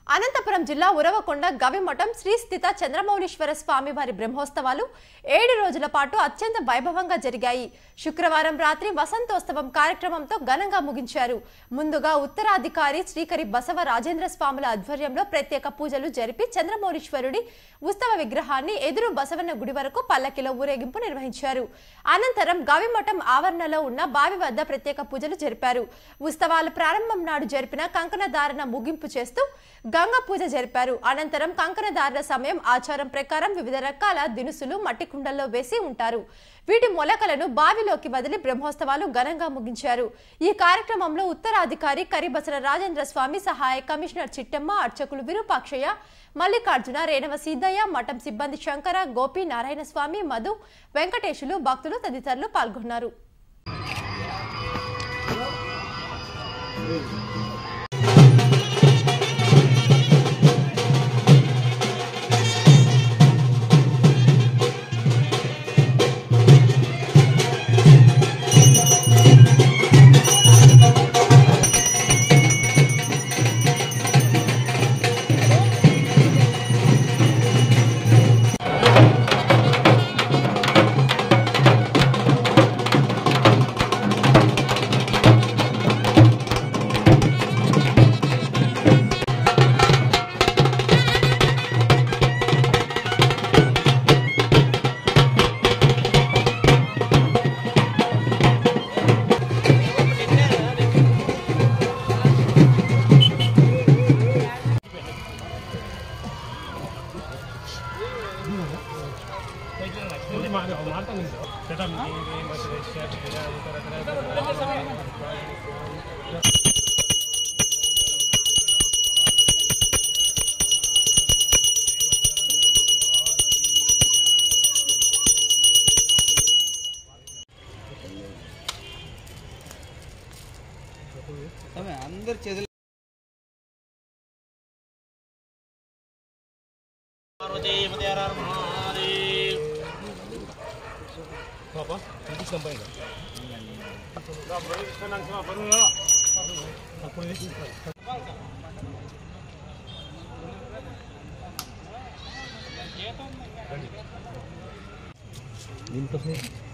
అనంతపురం జిల్లా ఉరవకొండ గవిమఠం శ్రీ స్థిత చంద్రమౌళీశ్వర స్వామి వారి బ్రహ్మోత్సవాలు 7 రోజుల పాటు అత్యంత వైభవంగా జరిగాయి. శుక్రవారం రాత్రి వసంతోత్సవం కార్యక్రమంతో ఘనంగా ముగించారు. ముందుగా ఉత్తరాధికారి శ్రీకరి బసవ రాజేంద్ర స్వాముల ఆధ్వర్యంలో ప్రత్యేక పూజలు జరిపి చంద్రమౌళీశ్వరుడి ఉత్సవ విగ్రహాన్ని ఎదురు బసవన్న గుడి వరకు పల్లకిలో ఊరేగింపు నిర్వహించారు. అనంతరం గవిమఠం ఆవరణలో ఉన్న బావి వద్ద ప్రత్యేక పూజలు జరిపారు. ఉత్సవాల ప్రారంభం నాడు జరిపిన కంకణధారణ ముగింపు చేస్తూ గంగ పూజ జరిపారు. అనంతరం కంకణధారణ సమయం ఆచారం ప్రకారం వివిధ రకాల దినుసులు మట్టి కుండల్లో వేసి ఉంటారు. వీటి మొలకలను బావిలోకి వదిలి బ్రహ్మోత్సవాలు ఘనంగా ముగించారు. ఈ కార్యక్రమంలో ఉత్తరాధికారి కరిబసర రాజేంద్ర స్వామి, సహాయ కమిషనర్ చిట్టమ్మ, అర్చకులు విరూపాక్షయ్య, మల్లికార్జున, రేణవ సిద్ధయ్య, మఠం సిబ్బంది శంకర, గోపి, నారాయణ స్వామి, మధు, వెంకటేశులు, భక్తులు తదితరులు పాల్గొన్నారు. అందరు చేతులు దీంట్లో